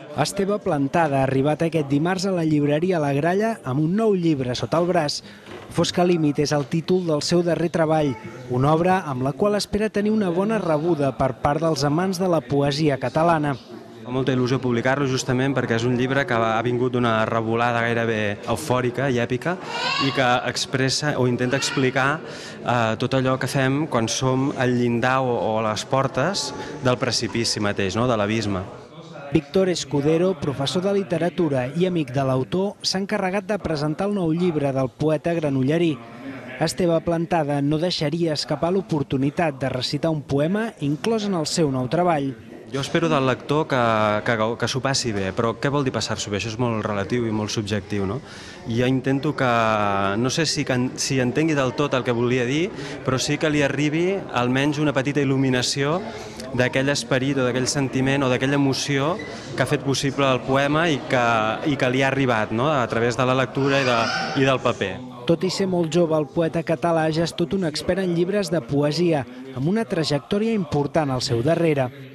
Esteve Plantada ha arribat aquest dimarts a la llibreria La Gralla amb un nou llibre sota el braç. Fosca límit és el títol del seu darrer treball, una obra amb la qual espera tenir una bona rebuda per part dels amants de la poesia catalana. Fa molta il·lusió publicar-lo justament perquè és un llibre que ha vingut d'una revolada gairebé eufòrica i èpica i que expressa o intenta explicar tot allò que fem quan som al llindar o a les portes del precipici mateix, de l'abisme. Víctor Escudero, professor de literatura i amic de l'autor, s'ha encarregat de presentar el nou llibre del poeta granollerí. Esteve Plantada no deixaria escapar l'oportunitat de recitar un poema inclòs en el seu nou treball. Jo espero del lector que s'ho passi bé, però què vol dir passar-s'ho bé? Això és molt relatiu i molt subjectiu, no? Jo intento que, no sé si entengui del tot el que volia dir, però sí que li arribi almenys una petita il·luminació d'aquell esperit o d'aquell sentiment o d'aquella emoció que ha fet possible el poema i que li ha arribat a través de la lectura i del paper. Tot i ser molt jove, el poeta català ja és tot un expert en llibres de poesia, amb una trajectòria important al seu darrere.